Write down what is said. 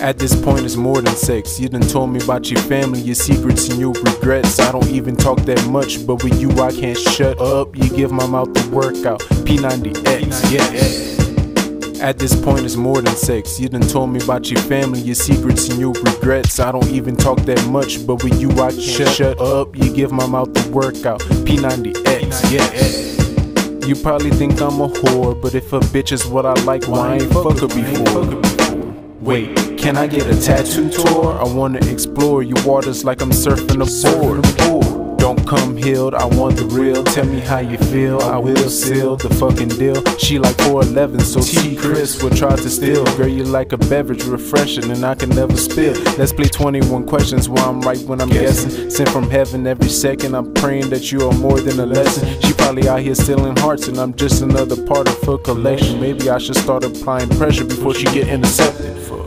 At this point it's more than sex. You done told me about your family, your secrets and your regrets. I don't even talk that much, but with you I can't shut up. You give my mouth the workout, P90X, yes. At this point it's more than sex. You done told me about your family, your secrets and your regrets. I don't even talk that much, but with you I can't shut up. You give my mouth the workout, P90X, yes. You probably think I'm a whore, but if a bitch is what I like, why I ain't fuck her before? Wait, can I get a tattoo tour? I wanna explore your waters like I'm surfing a board. Don't come healed, I want the real. Tell me how you feel, I will seal the fucking deal. She like 4'11", so T. Chris will try to steal. Girl, you like a beverage, refreshing, and I can never spill. Let's play 21 questions while I'm right when I'm guessing. Sent from heaven every second, I'm praying that you are more than a lesson. She probably out here stealing hearts, and I'm just another part of her collection. Maybe I should start applying pressure before she get intercepted.